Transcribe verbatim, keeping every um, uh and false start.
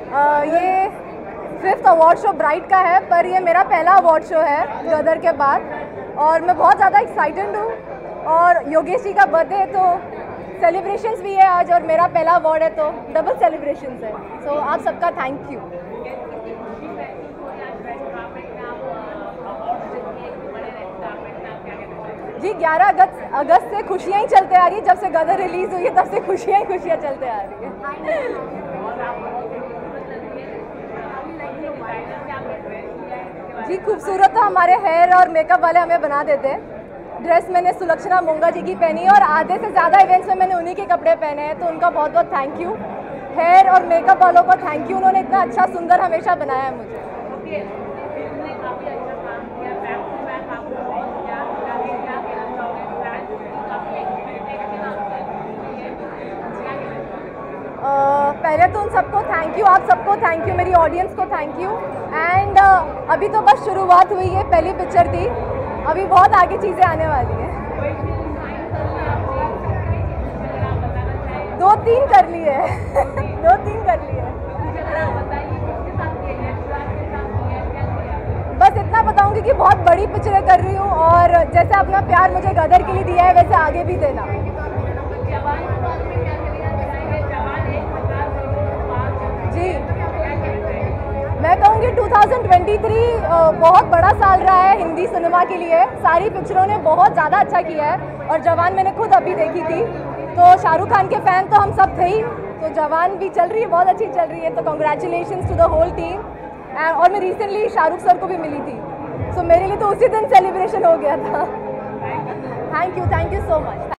uh, ये fifth award show bright का है, पर ये मेरा पहला अवार्ड शो है गदर के बाद, और मैं बहुत ज़्यादा एक्साइटेड हूँ। और योगेश जी का बर्थडे है तो सेलिब्रेशंस भी है आज, और मेरा पहला अवार्ड है तो डबल सेलिब्रेशंस है। सो so, आप सबका थैंक यू। जी ग्यारह अगस्त अगस्त से खुशियाँ ही चलते आ रही है। जब से गदर रिलीज़ हुई है तब से खुशियाँ ही खुशियाँ चलते आ रही है। जी खूबसूरत तो हमारे हेयर और मेकअप वाले हमें बना देते हैं। ड्रेस मैंने सुलक्षणा मोंगा जी की पहनी है, और आधे से ज़्यादा इवेंट्स में मैंने उन्हीं के कपड़े पहने हैं, तो उनका बहुत बहुत थैंक यू। हेयर और मेकअप वालों को थैंक यू, उन्होंने इतना अच्छा सुंदर हमेशा बनाया है मुझे। Uh, पहले तो उन सबको थैंक यू, आप सबको थैंक यू, मेरी ऑडियंस को थैंक यू। एंड uh, अभी तो बस शुरुआत हुई है, पहली पिक्चर थी, अभी बहुत आगे चीज़ें आने वाली हैं। दो तीन कर लिए दो तीन कर लिए बस इतना बताऊंगी कि बहुत बड़ी पिक्चरें कर रही हूँ, और जैसे अपना प्यार मुझे गदर के लिए दिया है वैसे आगे भी देना। जी मैं कहूँगी दो हज़ार तेईस बहुत बड़ा साल रहा है हिंदी सिनेमा के लिए। सारी पिक्चरों ने बहुत ज़्यादा अच्छा किया है, और जवान मैंने खुद अभी देखी थी, तो शाहरुख खान के फ़ैन तो हम सब थे ही, तो जवान भी चल रही है, बहुत अच्छी चल रही है, तो congratulations to the whole team. और मैं रिसेंटली शाहरुख सर को भी मिली थी, सो so मेरे लिए तो उसी दिन सेलिब्रेशन हो गया था। Thank you, thank you so much.